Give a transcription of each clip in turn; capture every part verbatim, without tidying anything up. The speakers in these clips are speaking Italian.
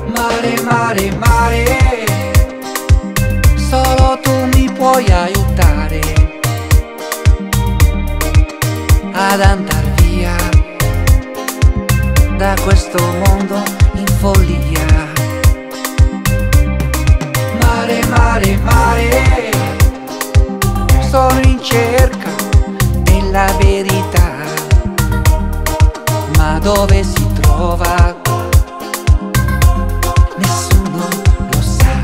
Mare, mare, mare, solo tu mi puoi aiutare ad andar via da questo mondo in follia. Mare, mare, mare, sono in cerca della verità, ma dove si trova nessuno lo sa.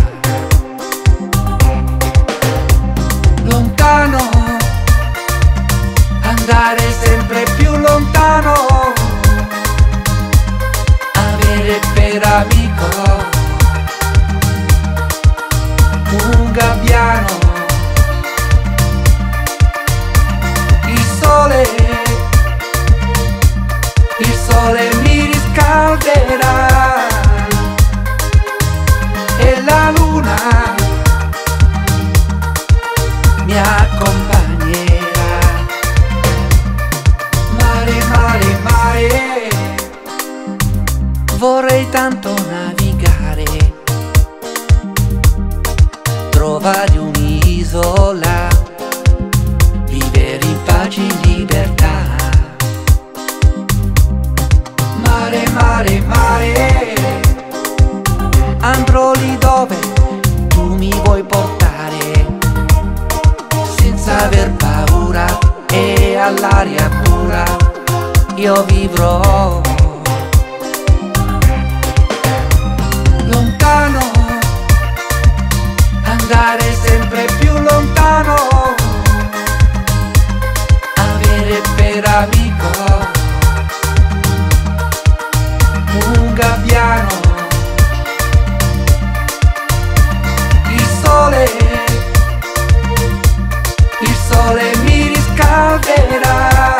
Lontano, andare sempre più lontano, avere per amico un gabbiano. Il sole, il sole mi riscalderà e la luna mi accompagnerà. Mare, mare, mare, vorrei tanto navigare, trovare un'isola, vivere in pace e in libertà. Mare, mare, mare, andrò lì dove tu mi vuoi portare, senza aver paura, e all'aria pura io vivrò. Lontano, andare sempre più lontano, avere per amico un gabbiano. Il sole, il sole mi riscalderà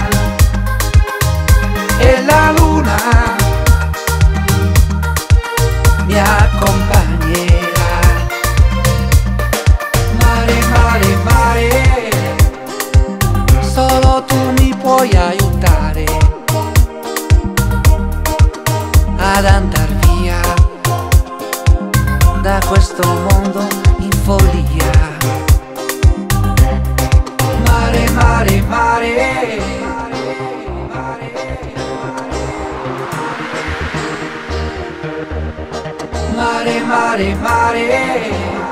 e la luna mi accompagnerà. Mare, mare, mare, solo tu mi puoi aiutare ad andar via da questo mondo in follia. Mare, mare, mare, mare, mare, mare,